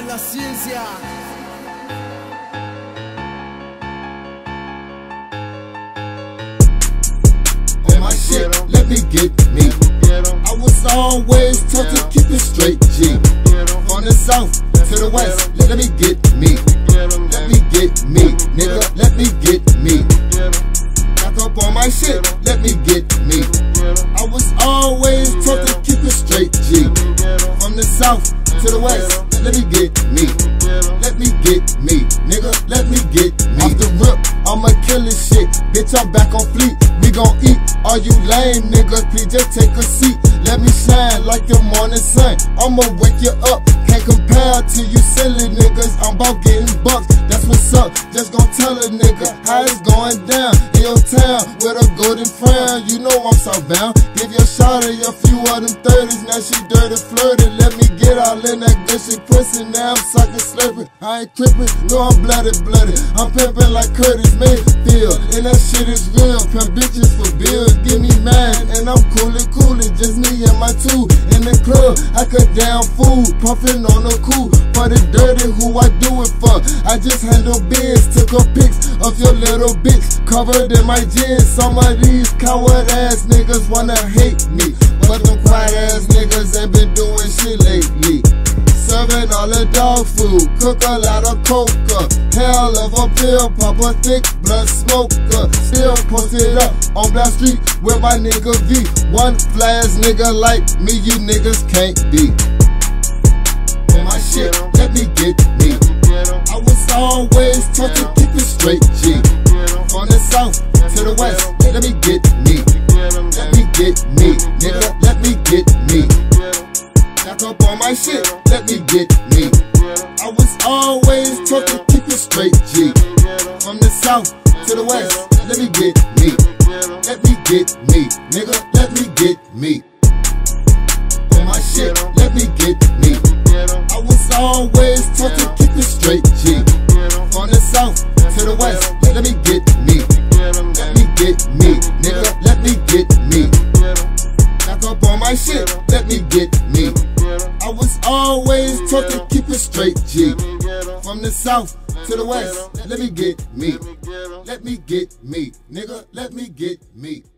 AngelLaCiencia. On my shit, let me get me. I was always taught to keep it straight, G. From the south to the west, let me get me. Let me get me, nigga, let me get me. Back up on my shit, let me get me. I was always taught to keep it straight, G. From the south to the west, let me get me. Let me get me, nigga, let me get me. Off the rip, I'ma kill this shit. Bitch, I'm back on fleet. We gon' eat. All you lame niggas, please just take a seat. Let me shine like the morning sun. I'ma wake you up. Can't compare to you silly niggas. I'm about getting bucks. That's what's up. Just gon' tell a nigga how it's going down in your town with a golden frown. You know I'm southbound. Give your shawty a few of them 30s. Now she dirty flirty. Let me get all in that good shit pussy. Now I'm sucking slurping. I ain't tripping. No, I'm bloody. I'm pimping like Curtis Mayfield. And that shit is real. Pimp bitches for bills. Give me mine. And I'm coolin'. Just me and my two in the club. I cut down food. Puffin' on the cool. For the dirty, who I do it for? I just handle biz. Took a pics of your little bitch. Covered in my jeans. Some of these coward ass niggas wanna hate me. But them quiet ass niggas ain't been doing shit lately. Serving all the dog food, cook a lot of coca. Hell of a pill, pop a thick blood smoker. Still posted up on Black Street with my nigga V. One flash nigga like me, you niggas can't be. On my shit, let me get me. I was always taught to keep it straight, G. From the south to the west, let me get me. Let me get me, nigga, let me get me. Back up on my shit, let me get me. I was always taught to keep it straight, G. From the south to the west, let me get me. Let me get me, nigga, let me get me. On my shit, let me get me. I was always taught to keep it straight, G. From the south to the west, let me get me. Let me get me, nigga, let me get me. Back up on my shit, let me get me. I was always taught to keep it straight, G. From the south to the west, let me get me. Let me get me, nigga, let me get me.